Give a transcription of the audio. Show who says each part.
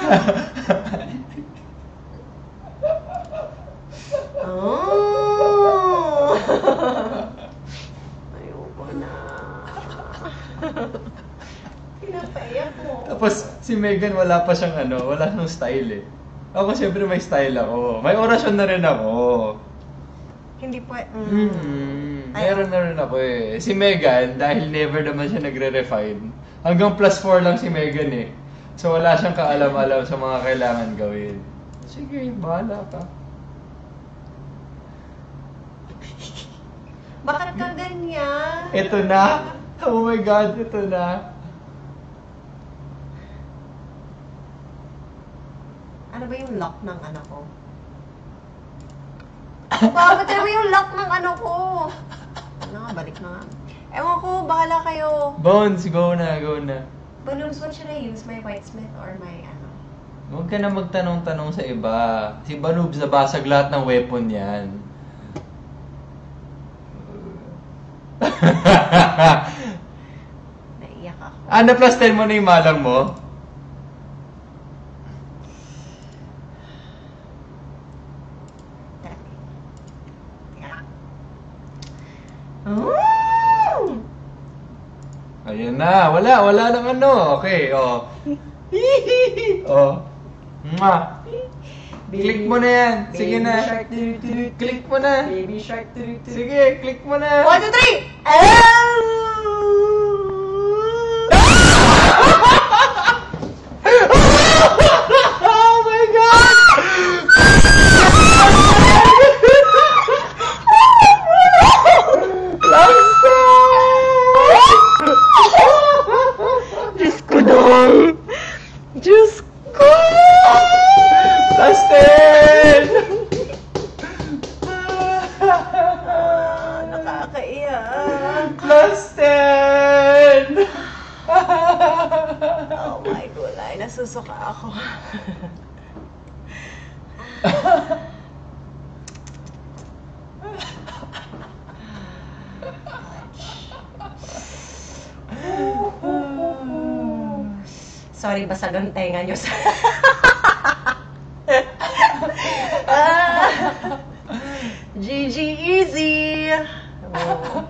Speaker 1: Oh! Ayoko na. Pinapaiyak mo.
Speaker 2: Tapos si Megan wala pa siyang wala siyang style eh. Ako syempre may style ako. May orasyon na rin ako.
Speaker 1: Hindi po.
Speaker 2: Meron na rin ako eh. Si Megan, dahil never naman siya nagre-refine, hanggang +4 lang si Megan eh. So wala siyang kaalam-alam sa mga kailangan gawin. Sige, bahala ka.
Speaker 1: Bakit ka ganyan?
Speaker 2: Ito na. Oh my God, ito na.
Speaker 1: Ano ba yung lock ng ano ko? Bakit ano ba yung lock ng ano ko? Ano nga, balik na nga. Ewan ko, bahala kayo.
Speaker 2: Bones, go na, go na.
Speaker 1: Balloons, what should I use? My Whitesmith or my ano?
Speaker 2: Huwag ka na magtanong-tanong sa iba. Si Banubs, nabasag lahat ng weapon yan.
Speaker 1: Naiyak ako.
Speaker 2: Ano plus 10 mo na yung malang mo? Ayan na, wala lang Okay, oh. Oh. Mwah. Click mo na yan. Sige na. Click mo na.
Speaker 1: Baby shark.
Speaker 2: Sige, click mo na.
Speaker 1: 1, 2, 3!
Speaker 2: Oh my God! Diyos ko dong! Diyos ko! Dustin!
Speaker 1: Nakakaiyak.
Speaker 2: Dustin!
Speaker 1: Oh my gulay, nasusuka ako. Sorry, basag ang tenga nyo sa... GG easy! Oh.